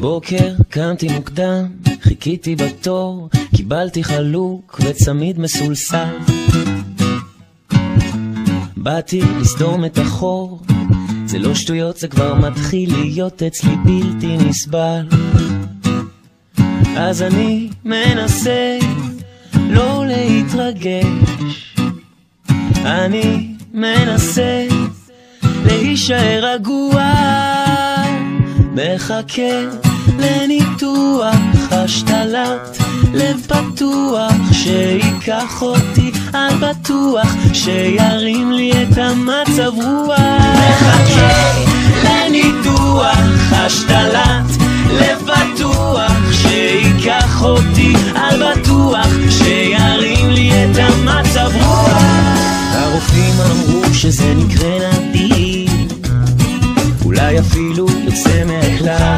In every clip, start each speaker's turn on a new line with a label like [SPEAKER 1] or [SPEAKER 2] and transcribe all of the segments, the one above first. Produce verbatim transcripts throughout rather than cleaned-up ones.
[SPEAKER 1] בבוקר קמתי מוקדם, חיכיתי בתור, קיבלתי חלוק וצמיד מסולסל. באתי לסדום את החור, זה לא שטויות, זה כבר מתחיל להיות אצלי בלתי נסבל. אז אני מנסה לא להתרגש, אני מנסה להישאר רגוע, מחכה לניתוח השתלת לב פתוח שיקח אותי על בטוח, שירים לי את המצב רוח. מחכה לניתוח השתלת לב פתוח שיקח אותי על בטוח, שירים לי את המצב רוח. הרופאים אמרו שזה נקרא נדיר, אולי אפילו יוצא מהכלל.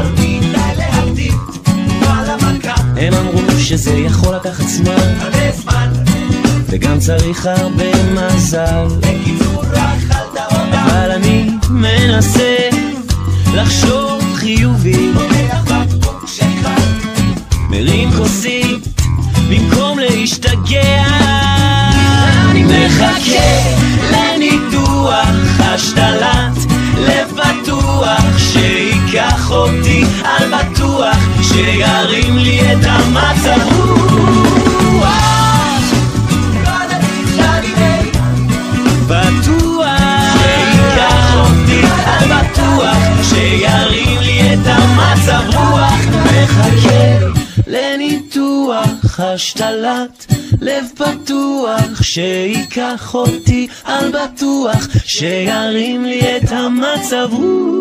[SPEAKER 1] הם אמרו שזה יכול לקחת זמן, וגם צריך הרבה מזל. אבל אני מנסה לחשוב חיובי, מרים כוסית במקום להשתגע. אני מחכה לניתוח השתלת לב פתוח שיקח אותי על בטוח, שירים לי את המצב רוח. בטוח שיקח אותי על בטוח, שירים לי את המצב רוח. מחכה לניתוח השתלת לב פתוח שיקח אותי על בטוח, שירים לי את המצב רוח.